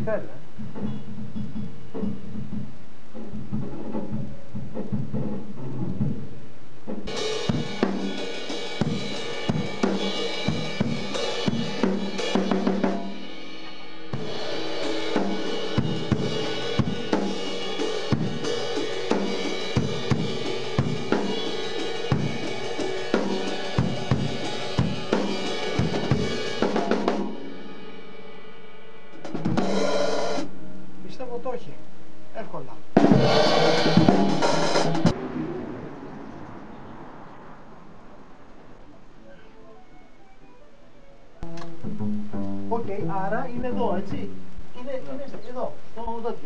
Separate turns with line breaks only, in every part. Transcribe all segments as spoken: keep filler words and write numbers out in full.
παλικάρι, ε. Πιστεύω το όχι. Εύκολα. Οκ, okay, άρα είναι εδώ, έτσι. Είναι, είναι εδώ, στο δόντιο.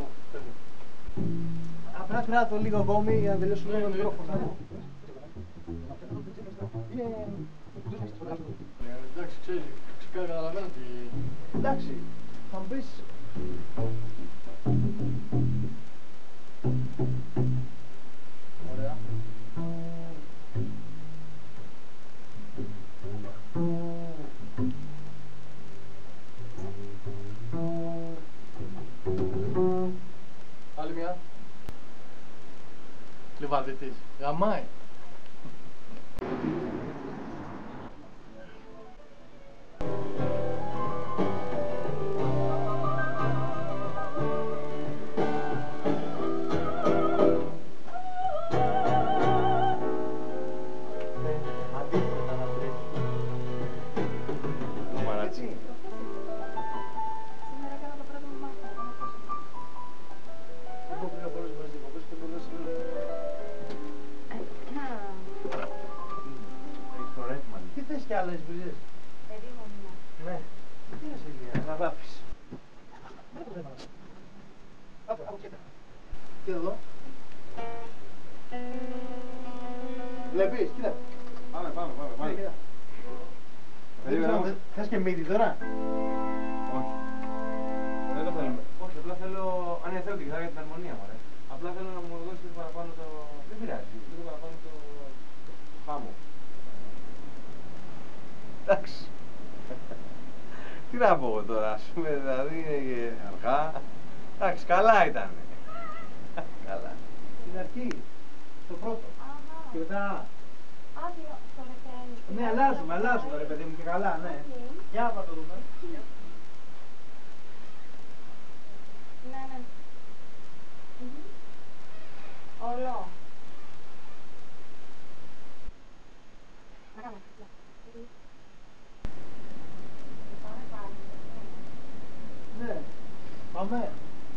Απλά κράτω λίγο ακόμη για να τελειώσουμε το μικρόφωνο.
Εντάξει, ξέρεις, φυσικά καταλαβαίνω ότι...
Εντάξει, θα μου πεις...
Ωραία. Άλλη μια. Λιβαδίτης. Γαμάει.
Και άλλες βρίζες.
Περίμενα.
Ναι. Τι είναι σε ηλία, να βάφεις. Και εδώ. Βλέπεις, κοίτα.
Πάμε, πάμε, πάμε. πάμε.
Κοίτα.
Περίμενα.
Θες και μύτη τώρα.
Όχι. Δεν το θέλουμε. Όχι, απλά θέλω... Αν είναι θέλω την κιθάρα για την αρμονία μου, ρε. Απλά θέλω να μου δώσεις λίγο παραπάνω το... Δεν πειράζει, λίγο παραπάνω το... το χάμο.
Εντάξει. Τι να πω εγώ τώρα, ας πούμε, δηλαδή είναι και αργά. Εντάξει, καλά ήταν. Καλά.
Στην αρχή, το πρώτο. Και μετά...
Άδειο στο ρεφρέν.
Ναι, αλλάζουμε, αλλάζουμε ρε παιδί μου και καλά, ναι. Για να το δούμε.
Ναι, ναι. Όλο.
Ναι, πάμε.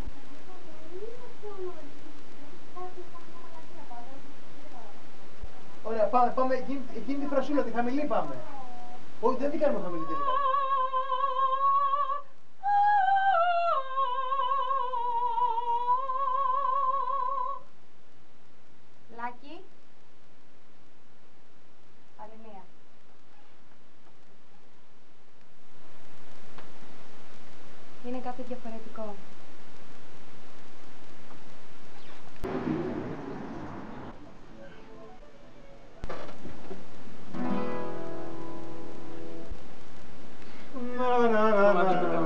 Ωραία, πάμε, πάμε εκείνη, εκείνη τη φρασούλα, τη χαμηλή πάμε. Όχι, δεν την κάνουμε χαμηλή τελικά.
Λάκη. Άλλη μία. Είναι κάτι διαφορετικό.
Να, να, να, να, να,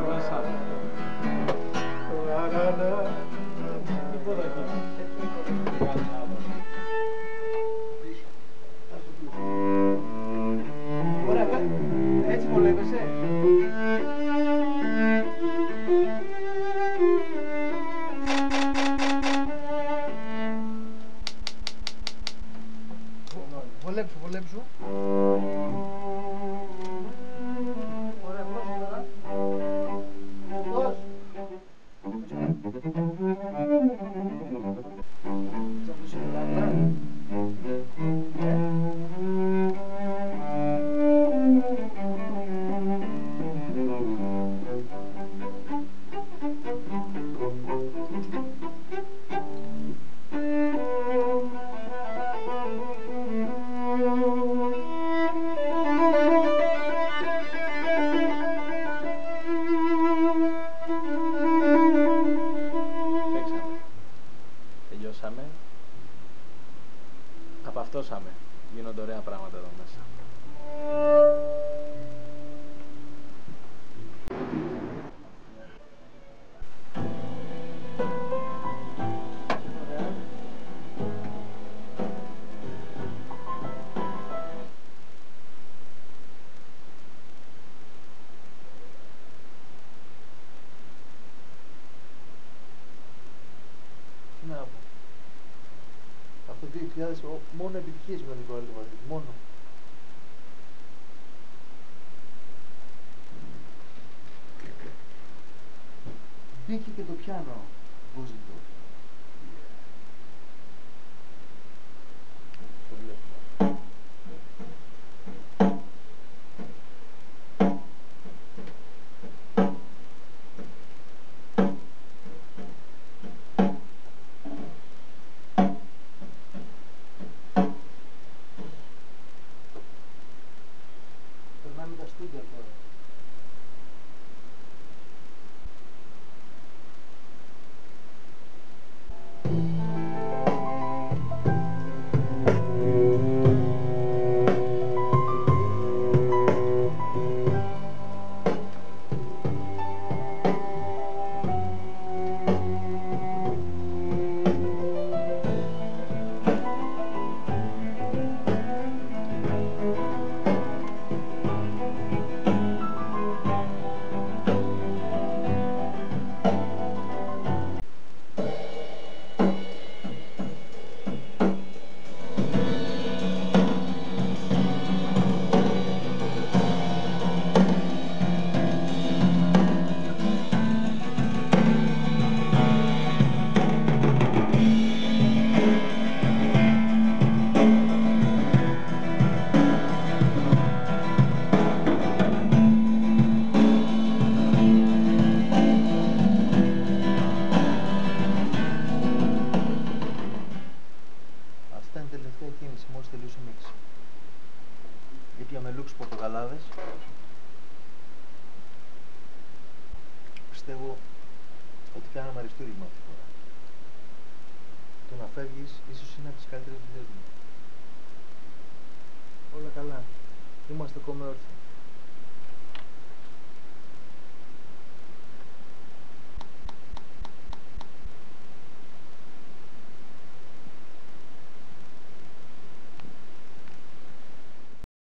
ωραία, έτσι βολεύεσαι. χιλιάδες, μόνο επιτυχίες με τον Νικόλα Λιβαδίδη, μόνο. Μπήκε και το πιάνο, Βόζιντο. Το βλέπω. Περνάμε τα στούντια τώρα. Αυτά είναι η τελευταία κίνηση, μόλις τελείωσε ο μίξ. Ήπιαμε λούξ πορτοκαλάδες. Πιστεύω ότι κάναμε αριστούργημα αυτή τη φορά. Το να φεύγεις ίσως είναι από τις καλύτερες δουλειές μου. Όλα καλά. Είμαστε ακόμα όρθιοι.